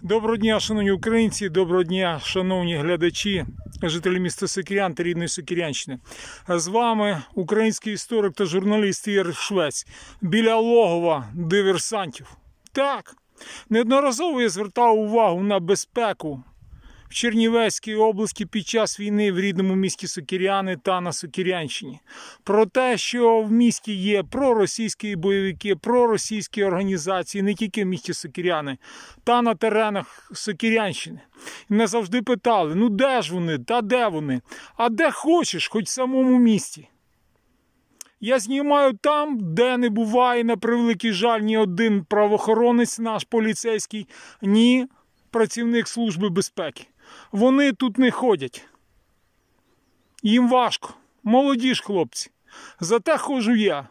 Доброго дня, шановні українці, доброго дня, шановні глядачі, жителі міста Сокирян та рідної Сокирянщини. З вами український історик та журналіст Ігор Швець біля логова диверсантів. Так, неодноразово я звертав увагу на безпеку в Чернівецькій області під час війни в рідному місті Сокиряни та на Сокирянщині. Про те, що в місті є проросійські бойовики, проросійські організації, не тільки в місті Сокиряни, та на теренах Сокирянщини. І мене завжди питали, ну де ж вони, та де вони? А де хочеш, хоч в самому місті. Я знімаю там, де не буває, на превеликий жаль, ні один правоохоронець наш поліцейський, ні працівник Служби безпеки. Вони тут не ходять. Їм важко. Молоді ж хлопці. Зате ходжу я,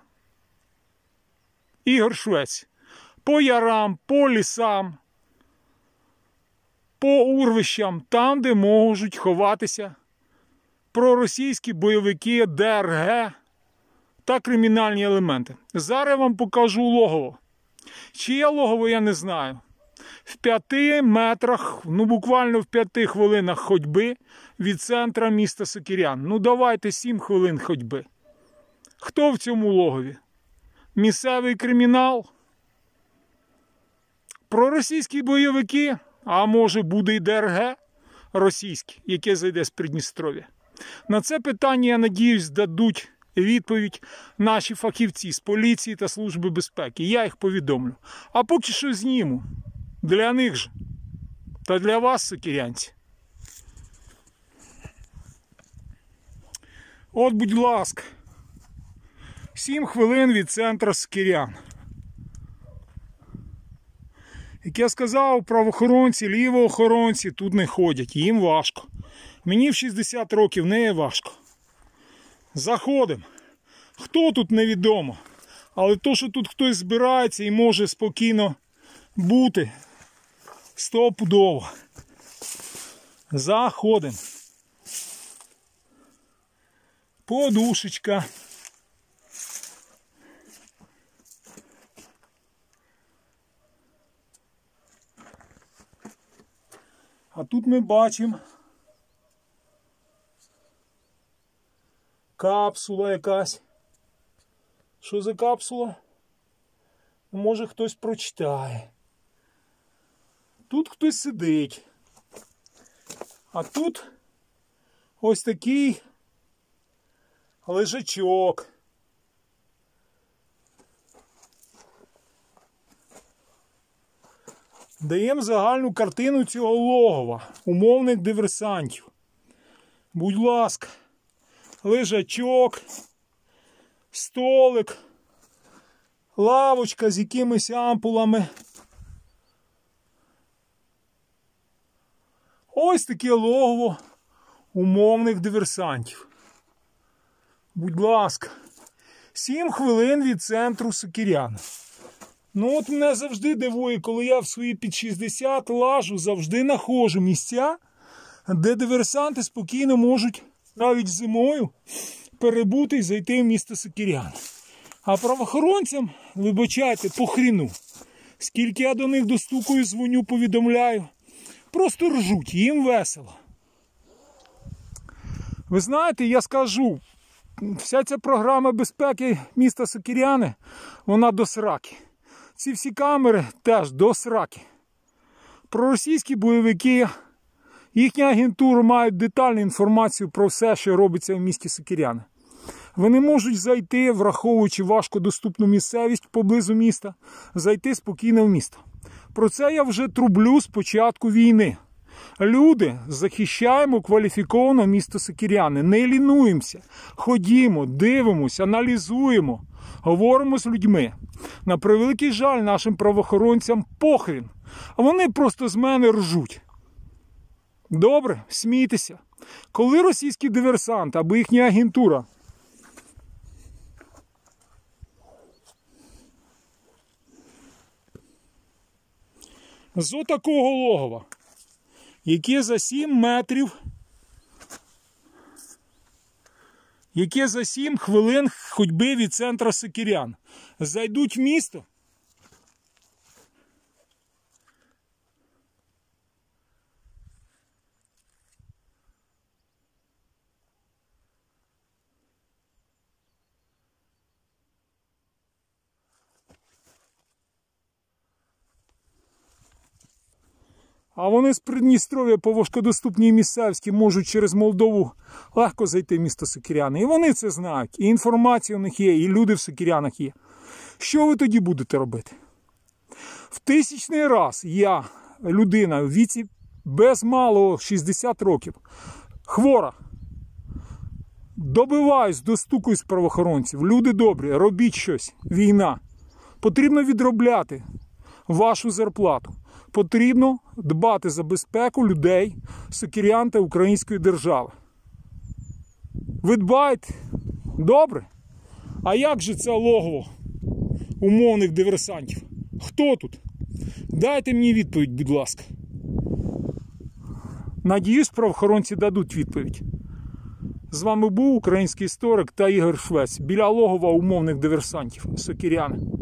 Ігор Швець, по ярам, по лісам, по урвищам, там, де можуть ховатися проросійські бойовики, ДРГ та кримінальні елементи. Зараз я вам покажу логово. Чиє логово, я не знаю. В 5 метрах, ну буквально в 5 хвилинах ходьби від центра міста Сокирян. Ну давайте 7 хвилин ходьби. Хто в цьому логові? Місцевий кримінал? Проросійські бойовики? А може буде і ДРГ російське, яке зайде з Придністров'я? На це питання, я надіюсь, дадуть відповідь наші фахівці з поліції та Служби безпеки. Я їх повідомлю. А поки що зніму. Для них же. Та для вас, сокирянці. От, будь ласка. 7 хвилин від центру Сокирян. Як я сказав, правоохоронці, лівоохоронці тут не ходять. Їм важко. Мені в 60 років не важко. Заходимо. Хто тут, невідомо. Але то, що тут хтось збирається і може спокійно бути, стопудово. Заходимо. Подушечка. А тут ми бачимо капсула якась. Що за капсула? Може хтось прочитає. Тут хтось сидить. А тут ось такий лежачок. Даємо загальну картину цього логова, умовних диверсантів. Будь ласка, лежачок, столик, лавочка з якимись ампулами. Ось таке логово умовних диверсантів. Будь ласка, 7 хвилин від центру Сокирян. Ну от мене завжди дивує, коли я в свої під 60 лажу, завжди знаходжу місця, де диверсанти спокійно можуть навіть зимою перебути і зайти в місто Сокирян. А правоохоронцям, вибачайте, по хріну. Скільки я до них достукаю, дзвоню, повідомляю. Просто ржуть, їм весело. Ви знаєте, я скажу, вся ця програма безпеки міста Сокиряни, вона до сраки. Ці всі камери теж до сраки. Проросійські бойовики, їхня агентура мають детальну інформацію про все, що робиться в місті Сокиряни. Вони можуть зайти, враховуючи важкодоступну місцевість поблизу міста, зайти спокійно в місто. Про це я вже трублю з початку війни. Люди, захищаємо кваліфіковано місто Сокиряни, не лінуємося, ходімо, дивимося, аналізуємо, говоримо з людьми. На превеликий жаль, нашим правоохоронцям похрін, а вони просто з мене ржуть. Добре, смійтеся. Коли російський диверсант або їхня агентура з отакого логова, яке за 7 метрів, яке за 7 хвилин ходьби від центру Сокирян, зайдуть в місто, А вони з Придністров'я по важкодоступній місцевській можуть через Молдову легко зайти в місто Сокиряни. І вони це знають. І інформація у них є, і люди в Сокирянах є. Що ви тоді будете робити? В 1000-й раз я, людина в віці без малого 60 років, хвора, добиваюсь, достукуюсь з правоохоронців. Люди добрі, робіть щось. Війна. Потрібно відробляти вашу зарплату. Потрібно дбати за безпеку людей, сокирян та української держави. Ви дбаєте? Добре. А як же це логово умовних диверсантів? Хто тут? Дайте мені відповідь, будь ласка. Надіюсь, правоохоронці дадуть відповідь. З вами був український історик та Ігор Швець біля логова умовних диверсантів, сокиряни.